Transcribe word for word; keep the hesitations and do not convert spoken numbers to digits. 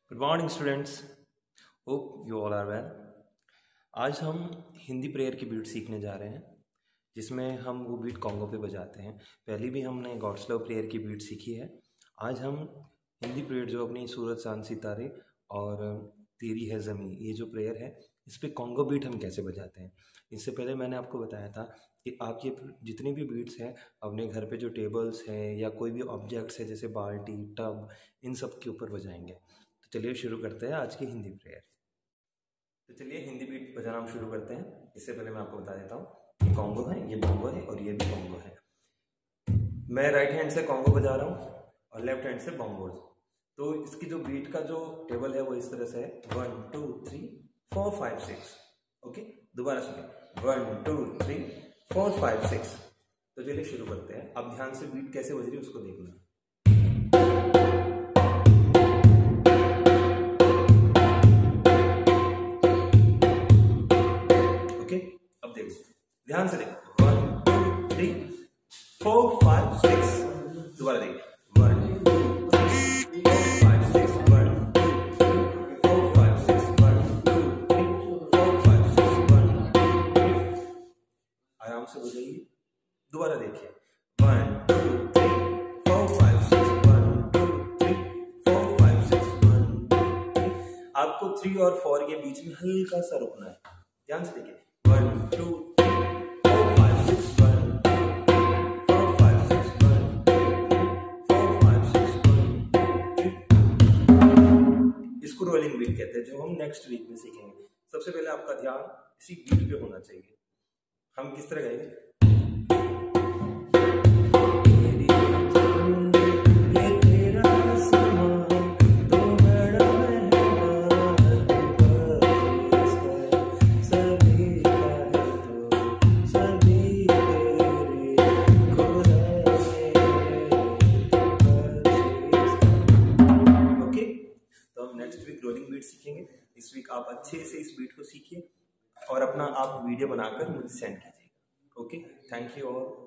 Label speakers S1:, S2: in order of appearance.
S1: Good morning students, hope you all are well. आज हम Hindi prayer की बीट सीखने जा रहे हैं, जिसमें हम वो बीट कॉन्गो पे बजाते हैं। पहले भी हमने गॉड्स लव प्रेयर की बीट सीखी है। आज हम हिंदी प्रेयर जो अपनी सूरज चांद सितारे और तेरी है ज़मीं, ये जो प्रेयर है, इस पर कॉन्गो बीट हम कैसे बजाते हैं। इससे पहले मैंने आपको बताया था कि आप ये जितनी भी बीट्स हैं अपने घर पे जो टेबल्स हैं या कोई भी ऑब्जेक्ट्स है जैसे बाल्टी, टब, इन सब के ऊपर बजाएंगे। तो चलिए शुरू करते हैं आज की हिंदी प्रेयर। तो चलिए हिंदी बीट बजाना हम शुरू करते हैं। इससे पहले मैं आपको बता देता हूँ, ये कॉन्गो है, ये बोंगो है और ये भी कॉन्गो है। मैं राइट हैंड से कॉन्गो बजा रहा हूँ और लेफ्ट हैंड से बोंगोज। तो इसकी जो बीट का जो टेबल है वो इस तरह से है, one two three four five six. Okay, दोबारा सुनिए, one two three four five six. तो चलिए शुरू करते हैं। अब ध्यान से बीट कैसे बज रही है उसको देखना। ध्यान से देखो, one two three four five six. दोबारा देखिए, one two three four five six, one two four five six, one two three four five six, one two. आराम से बजाइए। दोबारा देखिए, one two three four five six, one two three four five six, one two. आपको three और four के बीच में हल्का सा रुकना है। ध्यान से देखिए, वन टू रोलिंग बीट कहते हैं, जो हम नेक्स्ट वीक में सीखेंगे। सबसे पहले आपका ध्यान इसी बीट पे होना चाहिए। हम किस तरह गाएंगे, रोलिंग बीट सीखेंगे। इस वीक आप अच्छे से इस बीट को सीखिए और अपना आप वीडियो बनाकर मुझे सेंड कीजिएगा। Okay, thank you all.